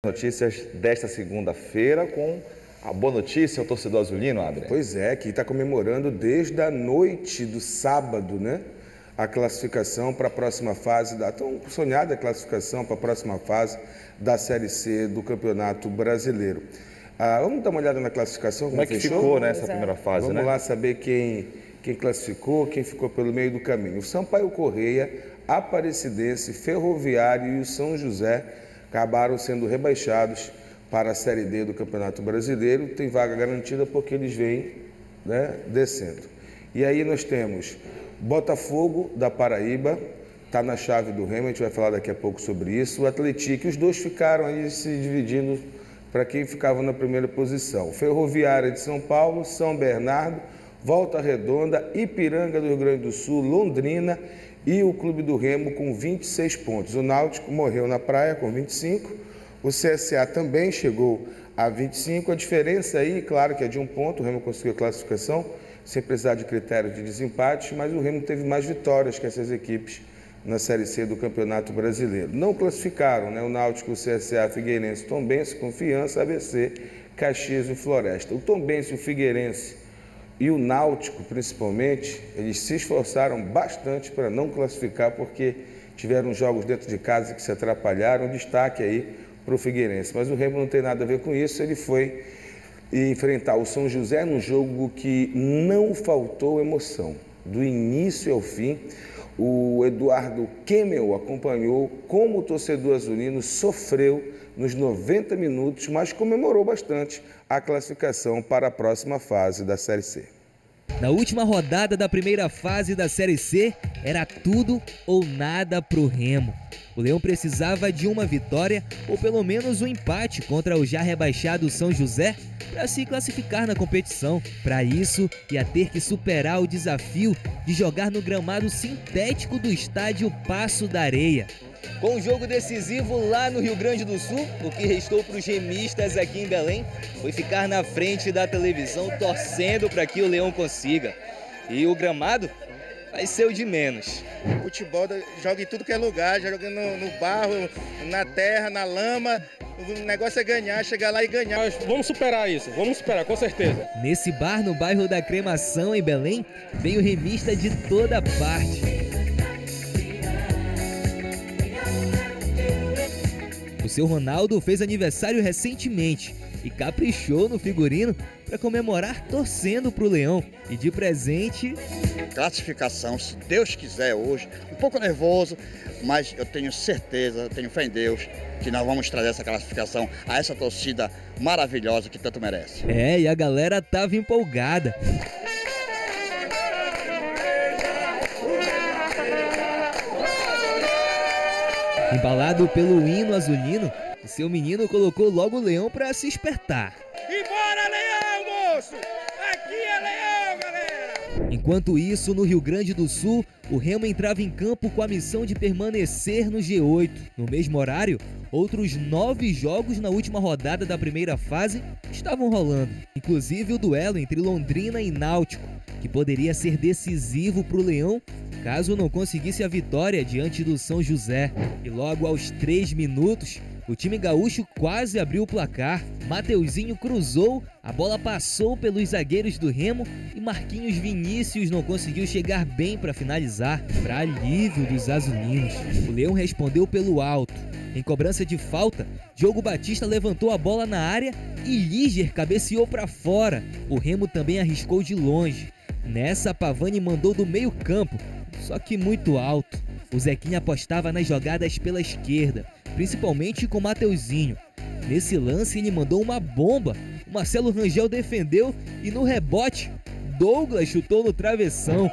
Notícias desta segunda-feira com a boa notícia ao torcedor azulino, Adriano. Pois é, que está comemorando desde a noite do sábado, né? A classificação para a próxima fase, tão sonhada classificação para a próxima fase da Série C do Campeonato Brasileiro. Vamos dar uma olhada na classificação, como é que ficou nessa primeira fase, Vamos lá saber quem classificou, quem ficou pelo meio do caminho. O Sampaio Corrêa, Aparecidense, Ferroviário e o São José acabaram sendo rebaixados para a Série D do Campeonato Brasileiro. Tem vaga garantida porque eles vêm, né, descendo. E aí nós temos Botafogo da Paraíba, está na chave do Remo, a gente vai falar daqui a pouco sobre isso. O Atlético, os dois ficaram aí se dividindo para quem ficava na primeira posição. Ferroviária de São Paulo, São Bernardo, Volta Redonda, Ipiranga do Rio Grande do Sul, Londrina e o Clube do Remo com 26 pontos. O Náutico morreu na praia com 25, o CSA também chegou a 25. A diferença aí, claro que é de um ponto, o Remo conseguiu a classificação sem precisar de critério de desempate, mas o Remo teve mais vitórias que essas equipes na Série C do Campeonato Brasileiro. Não classificaram, né? O Náutico, o CSA, Figueirense, Tombense, Confiança, ABC, Caxias e Floresta. O Tombense, o Figueirense e o Náutico, principalmente, eles se esforçaram bastante para não classificar, porque tiveram jogos dentro de casa que se atrapalharam. Destaque aí para o Figueirense. Mas o Remo não tem nada a ver com isso, ele foi enfrentar o São José num jogo que não faltou emoção. Do início ao fim, o Eduardo Kemmel acompanhou como o torcedor azulino sofreu nos 90 minutos, mas comemorou bastante a classificação para a próxima fase da Série C. Na última rodada da primeira fase da Série C, era tudo ou nada para o Remo. O Leão precisava de uma vitória ou pelo menos um empate contra o já rebaixado São José para se classificar na competição. Para isso, ia ter que superar o desafio de jogar no gramado sintético do estádio Paço da Areia. Com um jogo decisivo lá no Rio Grande do Sul, o que restou para os remistas aqui em Belém foi ficar na frente da televisão torcendo para que o Leão consiga. E o gramado vai ser o de menos. O futebol joga em tudo que é lugar, joga no barro, na terra, na lama. O negócio é ganhar, chegar lá e ganhar. Mas vamos superar isso, vamos superar, com certeza. Nesse bar no bairro da Cremação, em Belém, veio remista de toda parte. O seu Ronaldo fez aniversário recentemente e caprichou no figurino para comemorar torcendo para o Leão. E de presente... classificação, se Deus quiser hoje, um pouco nervoso, mas eu tenho certeza, eu tenho fé em Deus, que nós vamos trazer essa classificação a essa torcida maravilhosa que tanto merece. É, e a galera tava empolgada. Embalado pelo hino azulino, o seu menino colocou logo o Leão para se espertar. E bora, Leão, moço! Aqui é Leão, galera! Enquanto isso, no Rio Grande do Sul, o Remo entrava em campo com a missão de permanecer no G8. No mesmo horário, outros 9 jogos na última rodada da primeira fase estavam rolando, inclusive o duelo entre Londrina e Náutico, que poderia ser decisivo para o Leão caso não conseguisse a vitória diante do São José. E logo aos 3 minutos, o time gaúcho quase abriu o placar. Mateuzinho cruzou, a bola passou pelos zagueiros do Remo e Marquinhos Vinícius não conseguiu chegar bem para finalizar, para alívio dos azulinos. O Leão respondeu pelo alto. Em cobrança de falta, Diogo Batista levantou a bola na área e Líger cabeceou para fora. O Remo também arriscou de longe. Nessa, Pavani mandou do meio campo, só que muito alto. O Zequinha apostava nas jogadas pela esquerda, principalmente com Mateuzinho. Nesse lance ele mandou uma bomba, o Marcelo Rangel defendeu e no rebote, Douglas chutou no travessão.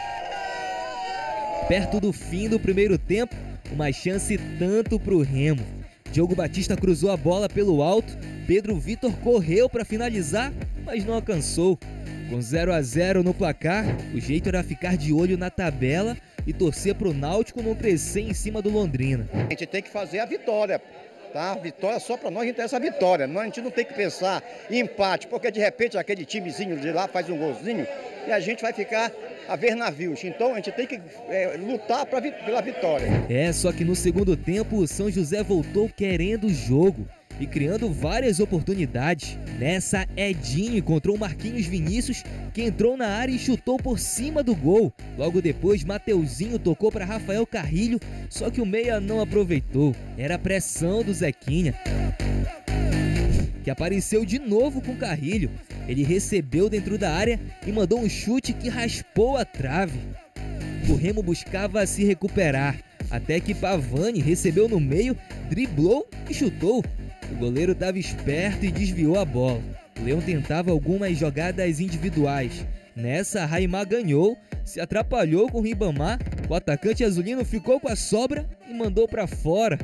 Perto do fim do primeiro tempo, uma chance tanto para o Remo. Diogo Batista cruzou a bola pelo alto, Pedro Vitor correu para finalizar, mas não alcançou. Com 0-0 no placar, o jeito era ficar de olho na tabela e torcer para o Náutico não crescer em cima do Londrina. A gente tem que fazer a vitória, tá? A vitória só para nós, a gente tem essa vitória. A gente não tem que pensar em empate, porque de repente aquele timezinho de lá faz um golzinho e a gente vai ficar a ver navios. Então a gente tem que lutar pela vitória. Só que no segundo tempo o São José voltou querendo o jogo. e criando várias oportunidades. Nessa, Edinho encontrou Marquinhos Vinícius, que entrou na área e chutou por cima do gol. Logo depois, Mateuzinho tocou para Rafael Carrilho, só que o meia não aproveitou. Era a pressão do Zequinha, que apareceu de novo com Carrilho. Ele recebeu dentro da área e mandou um chute que raspou a trave. O Remo buscava se recuperar, até que Pavani recebeu no meio, driblou e chutou. O goleiro estava esperto e desviou a bola. O Leão tentava algumas jogadas individuais. Nessa, Raimar ganhou, se atrapalhou com o Ribamar, o atacante azulino ficou com a sobra e mandou para fora.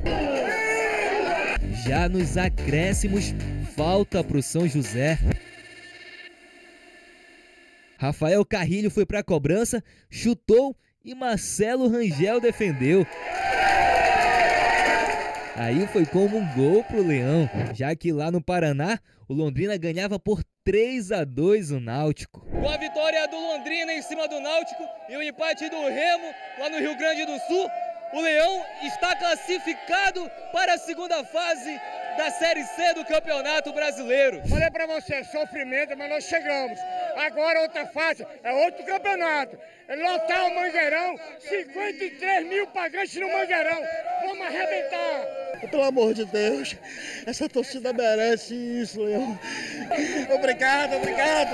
Já nos acréscimos, falta para o São José. Rafael Carrilho foi para a cobrança, chutou e Marcelo Rangel defendeu. Aí foi como um gol pro Leão, já que lá no Paraná, o Londrina ganhava por 3-2 o Náutico. Com a vitória do Londrina em cima do Náutico e o empate do Remo lá no Rio Grande do Sul, o Leão está classificado para a segunda fase da Série C do Campeonato Brasileiro. Falei para você, sofrimento, mas nós chegamos. Agora outra fase, é outro campeonato. É lotar o Mangueirão, 53 mil pagantes no Mangueirão. Vamos arrebentar. Pelo amor de Deus, essa torcida merece isso, Leão. Obrigado, obrigado.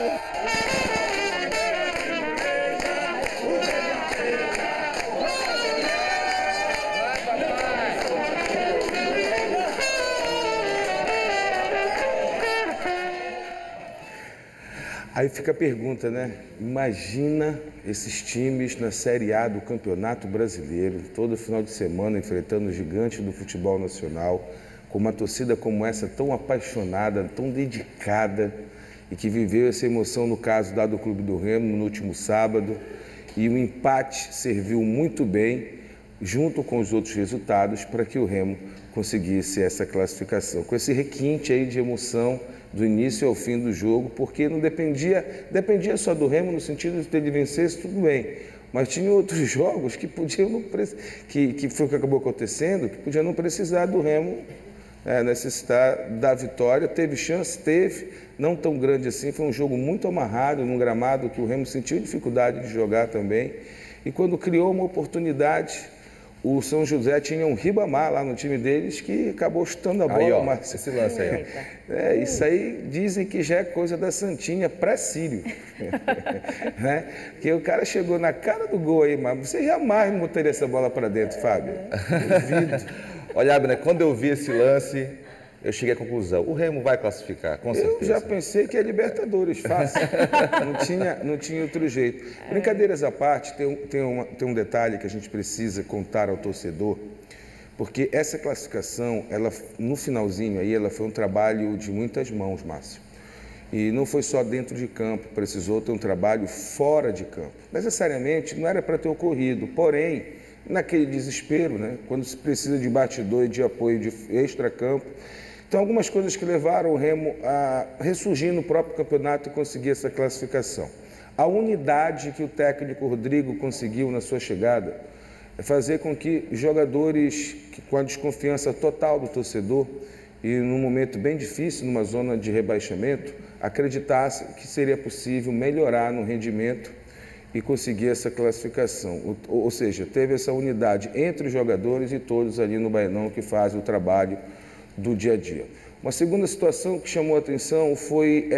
Aí fica a pergunta, né? Imagina esses times na Série A do Campeonato Brasileiro, todo final de semana enfrentando os gigantes do futebol nacional, com uma torcida como essa tão apaixonada, tão dedicada e que viveu essa emoção no caso lá do Clube do Remo no último sábado. E o empate serviu muito bem, junto com os outros resultados, para que o Remo conseguisse essa classificação. Com esse requinte aí de emoção do início ao fim do jogo, porque não dependia só do Remo no sentido de ele vencesse, tudo bem, mas tinha outros jogos que podiam não que foi o que acabou acontecendo, que podia não precisar do Remo necessitar da vitória. Teve chance, não tão grande assim, foi um jogo muito amarrado, num gramado que o Remo sentiu dificuldade de jogar também, e quando criou uma oportunidade, o São José tinha um Ribamar lá no time deles que acabou chutando a bola. Aí, ó, esse lance aí. Isso aí dizem que já é coisa da Santinha pré-Sírio. Né? Porque o cara chegou na cara do gol aí, mas você jamais não botaria essa bola para dentro, Fábio. Duvido. Olha, Abner, quando eu vi esse lance, eu cheguei à conclusão, o Remo vai classificar, com certeza. Eu já pensei que é Libertadores, fácil. Não tinha outro jeito. Brincadeiras à parte, tem um detalhe que a gente precisa contar ao torcedor, porque essa classificação, ela, no finalzinho aí, ela foi um trabalho de muitas mãos, Márcio. E não foi só dentro de campo, precisou ter um trabalho fora de campo. Necessariamente não era para ter ocorrido, porém, naquele desespero, né, quando se precisa de batidor e de apoio de extracampo. Então, algumas coisas que levaram o Remo a ressurgir no próprio campeonato e conseguir essa classificação. A unidade que o técnico Rodrigo conseguiu na sua chegada é fazer com que jogadores com a desconfiança total do torcedor e num momento bem difícil, numa zona de rebaixamento, acreditassem que seria possível melhorar no rendimento e conseguir essa classificação. Ou seja, teve essa unidade entre os jogadores e todos ali no Baenão que fazem o trabalho do dia a dia. Uma segunda situação que chamou a atenção foi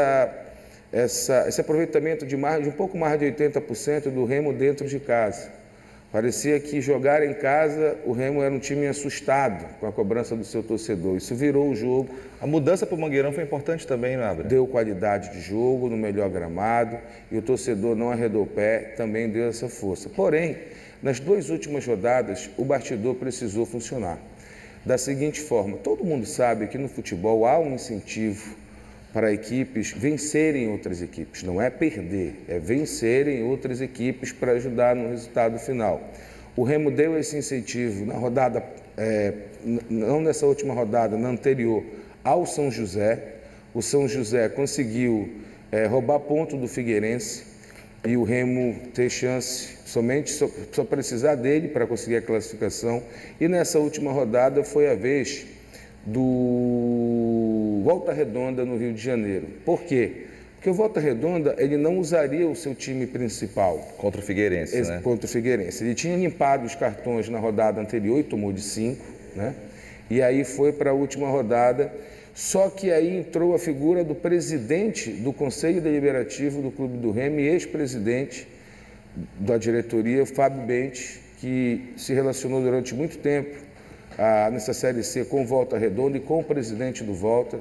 esse aproveitamento de um pouco mais de 80% do Remo dentro de casa. Parecia que jogar em casa, o Remo era um time assustado com a cobrança do seu torcedor. Isso virou o jogo. A mudança para o Mangueirão foi importante também, não é, Abner? Deu qualidade de jogo, no melhor gramado, e o torcedor não arredou o pé, também deu essa força. Porém, nas duas últimas rodadas, o bastidor precisou funcionar. Da seguinte forma, todo mundo sabe que no futebol há um incentivo para equipes vencerem outras equipes, não é perder, é vencerem outras equipes para ajudar no resultado final. O Remo deu esse incentivo na rodada, não nessa última rodada, na anterior, ao São José. O São José conseguiu roubar ponto do Figueirense e o Remo ter chance, só precisar dele para conseguir a classificação. E nessa última rodada foi a vez do Volta Redonda no Rio de Janeiro. Por quê? Porque o Volta Redonda ele não usaria o seu time principal. Contra o Figueirense, né? Contra o Figueirense. Ele tinha limpado os cartões na rodada anterior e tomou de 5, né? E aí foi para a última rodada. Só que aí entrou a figura do presidente do Conselho Deliberativo do Clube do Remo e ex-presidente da diretoria, Fábio Bentes, que se relacionou durante muito tempo nessa Série C com o Volta Redonda e com o presidente do Volta,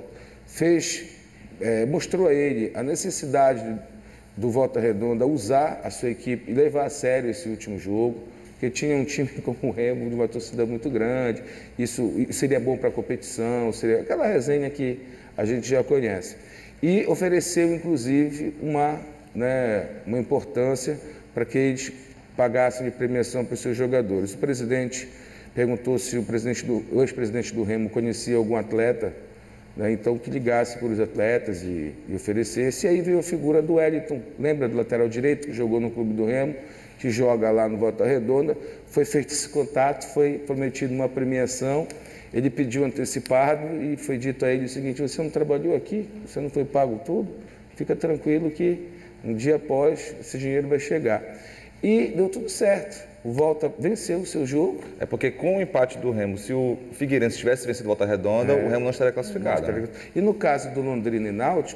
mostrou a ele a necessidade do Volta Redonda usar a sua equipe e levar a sério esse último jogo, porque tinha um time como o Remo, de uma torcida muito grande, isso seria bom para a competição, seria aquela resenha que a gente já conhece. E ofereceu, inclusive, uma importância para que eles pagassem de premiação para os seus jogadores. O presidente perguntou se o ex-presidente do Remo conhecia algum atleta, né, então que ligasse para os atletas e oferecesse. E aí veio a figura do Wellington, lembra do lateral direito que jogou no Clube do Remo, que joga lá no Volta Redonda. Foi feito esse contato, foi prometido uma premiação, ele pediu antecipado e foi dito a ele o seguinte: você não trabalhou aqui, você não foi pago tudo, fica tranquilo que um dia após esse dinheiro vai chegar. E deu tudo certo. O Volta venceu o seu jogo. É porque com o empate do Remo, se o Figueirense tivesse vencido Volta Redonda, o Remo não estaria classificado. Né? E no caso do Londrina e Náutico,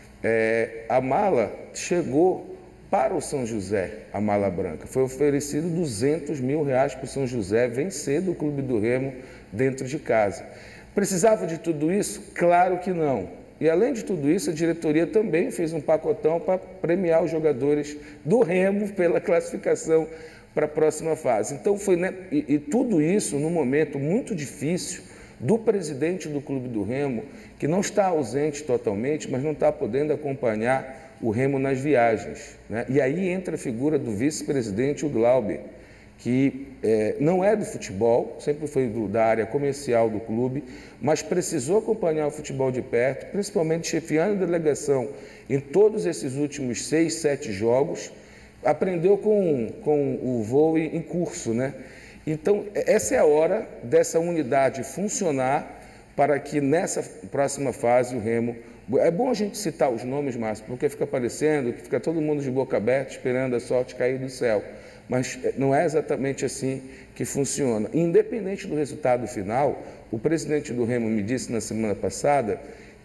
a mala chegou para o São José, a mala branca. Foi oferecido R$200 mil para o São José vencer do Clube do Remo dentro de casa. Precisava de tudo isso? Claro que não. E, além de tudo isso, a diretoria também fez um pacotão para premiar os jogadores do Remo pela classificação para a próxima fase. Então, foi, né, e tudo isso num momento muito difícil do presidente do Clube do Remo, que não está ausente totalmente, mas não está podendo acompanhar o Remo nas viagens, né? E aí entra a figura do vice-presidente, o Glauber, que não é do futebol, sempre foi da área comercial do clube, mas precisou acompanhar o futebol de perto, principalmente chefiando a delegação em todos esses últimos 6, 7 jogos, aprendeu com o voo em curso, né? Então, essa é a hora dessa unidade funcionar para que nessa próxima fase o Remo... É bom a gente citar os nomes, Márcio, porque fica parecendo que fica todo mundo de boca aberta esperando a sorte cair do céu. Mas não é exatamente assim que funciona. Independente do resultado final, o presidente do Remo me disse na semana passada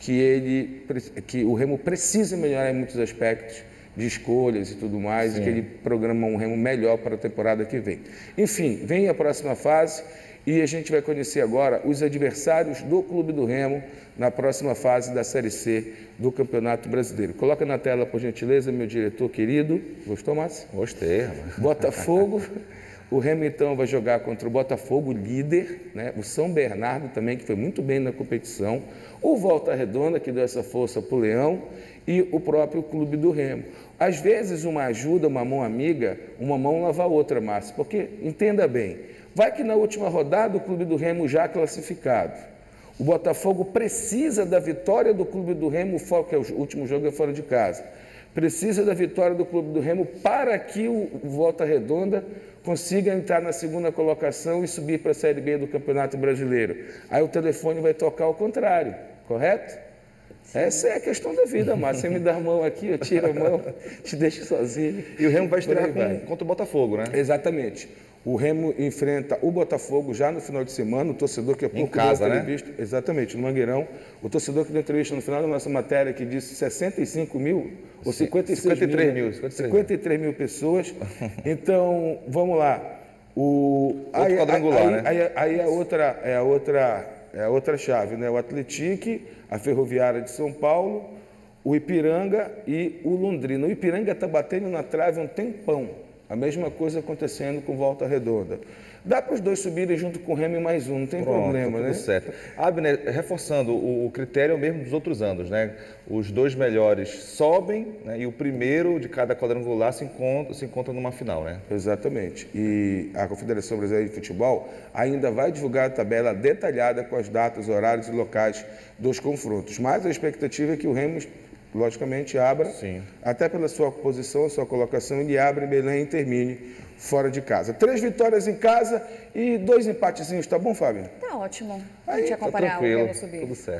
que o Remo precisa melhorar em muitos aspectos de escolhas e tudo mais, e que ele programa um Remo melhor para a temporada que vem. Enfim, vem a próxima fase e a gente vai conhecer agora os adversários do Clube do Remo na próxima fase da Série C do Campeonato Brasileiro. Coloca na tela, por gentileza, meu diretor querido. Gostou, Márcio? Gostei, rapaz. Botafogo. O Remo, então, vai jogar contra o Botafogo, líder, né? O São Bernardo também, que foi muito bem na competição. O Volta Redonda, que deu essa força para o Leão, e o próprio Clube do Remo. Às vezes, uma ajuda, uma mão amiga, uma mão lava a outra, Márcio, porque, entenda bem, vai que na última rodada o Clube do Remo já classificado. O Botafogo precisa da vitória do Clube do Remo, que é o último jogo é fora de casa. Precisa da vitória do Clube do Remo para que o Volta Redonda consiga entrar na segunda colocação e subir para a Série B do Campeonato Brasileiro. Aí o telefone vai tocar ao contrário, correto? Essa é a questão da vida, Márcio. Você me dá a mão aqui, eu tiro a mão, te deixo sozinho. E o Remo vai estrear contra o Botafogo, né? Exatamente. O Remo enfrenta o Botafogo já no final de semana, o torcedor que é pouco em casa, deu entrevista, né? Exatamente, no Mangueirão. O torcedor que deu entrevista no final da nossa matéria, que disse 65 mil ou 53 mil pessoas. Então, vamos lá. Outro quadrangular, né? Aí é a outra chave, né? O Atlético, a Ferroviária de São Paulo, o Ipiranga e o Londrina. O Ipiranga está batendo na trave há um tempão. A mesma coisa acontecendo com Volta Redonda. Dá para os dois subirem junto com o Remo e mais um, não tem problema, né? Certo. Abner, reforçando, o critério é o mesmo dos outros anos, né? Os dois melhores sobem, né? E o primeiro de cada quadrangular se encontra numa final, né? Exatamente. E a Confederação Brasileira de Futebol ainda vai divulgar a tabela detalhada com as datas, horários e locais dos confrontos. Mas a expectativa é que o Remo logicamente, abra, Sim. até pela sua posição, sua colocação, ele abre em Belém e termine fora de casa. 3 vitórias em casa e 2 empatezinhos, tá bom, Fábio? Tá ótimo. A Aí, gente tá acompanhar o Tranquilo, Remo subir. tudo certo.